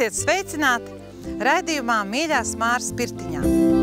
Esiet sveicināti raidījumā Mīļās Māras pirtiņā.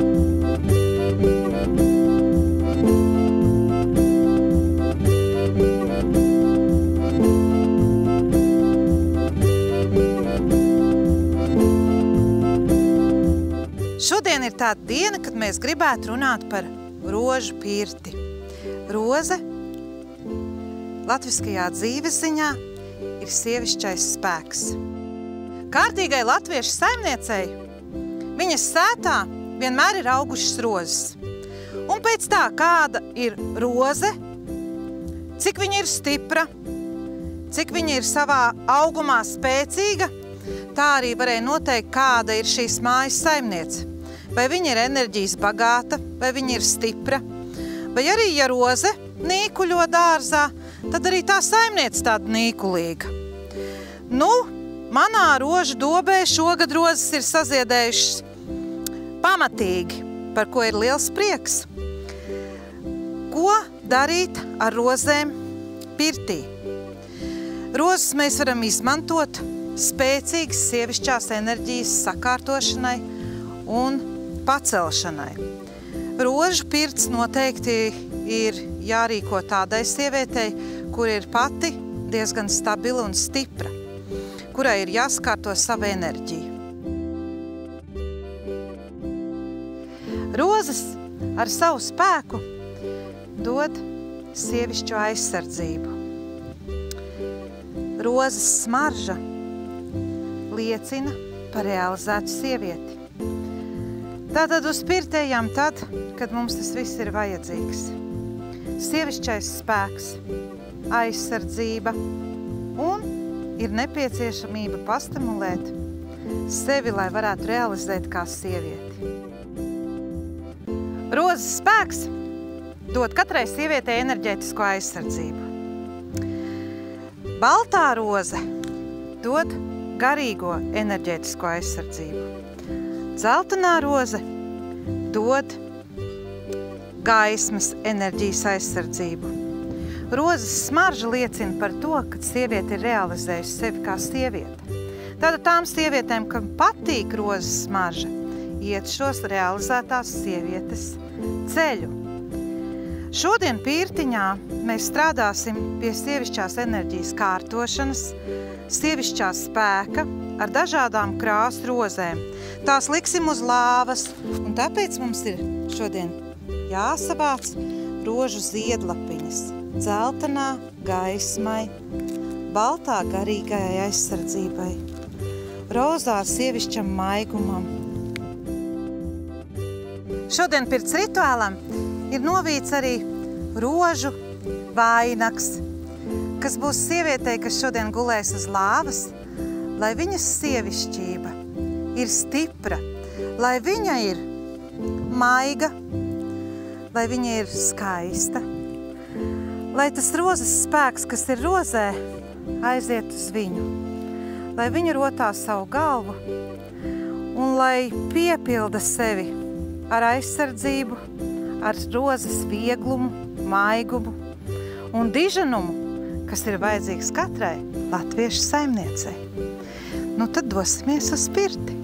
Šodien ir tāda diena, kad mēs gribētu runāt par rožu pirti. Roze latviskajā dzīvesziņā ir sievišķais spēks. Kārtīgai latviešu saimniecei viņas sētā vienmēr ir augušas rozes. Un pēc tā, kāda ir roze, cik viņa ir stipra, cik viņa ir savā augumā spēcīga, tā arī varēja noteikt, kāda ir šīs mājas saimniece. Vai viņa ir enerģijas bagāta, vai viņa ir stipra, vai arī, ja roze nīkuļo dārzā, tad arī tā saimniece tāda nīkulīga. Nu, manā rožu dobē šogad rozes ir saziedējušas pamatīgi, par ko ir liels prieks. Ko darīt ar rozēm pirtī? Rozes mēs varam izmantot spēcīgas sievišķās enerģijas sakārtošanai un pacelšanai. Rožu pirts noteikti ir jārīko tādai sievietei, kur ir pati diezgan stabila un stipra, kurai ir jāskārto sava enerģija. Rozes ar savu spēku dod sievišķo aizsardzību. Rozes smarža liecina par realizētu sievieti. Tātad uz pirti ejam tad, kad mums tas viss ir vajadzīgs. Sievišķais spēks, aizsardzība un ir nepieciešamība pastimulēt sevi, lai varētu realizēt kā sievieti. Rozes spēks dod katrai sievietei enerģētisko aizsardzību. Baltā roze dod garīgo enerģētisko aizsardzību. Zeltenā roze dod gaismas enerģijas aizsardzību. Rozes smarža liecina par to, ka sieviete ir realizējusi sevi kā sieviete. Tātad tām sievietēm, kam patīk rozes smarža, iet šos realizētās sievietes ceļu. Šodien pirtiņā mēs strādāsim pie sievišķās enerģijas kārtošanas, sievišķā spēka ar dažādām krāsu rozēm. Tās liksim uz lāvas, un tāpēc mums ir šodien jāsavāc rožu ziedlapiņas. Dzeltenā gaismai, baltā garīgajai aizsardzībai, rozā sievišķam maigumam. Šodien pirts rituālam ir novīts arī rožu vainags, kas būs sievietei, kas šodien gulēs uz lāvas, lai viņas sievišķība ir stipra, lai viņa ir maiga, lai viņa ir skaista, lai tas rozes spēks, kas ir rozē, aiziet uz viņu, lai viņa rotā savu galvu un lai piepilda sevi ar aizsardzību, ar rozes vieglumu, maigumu un diženumu, kas ir vajadzīgs katrai latviešu saimniecei. Nu tad dosimies uz pirti.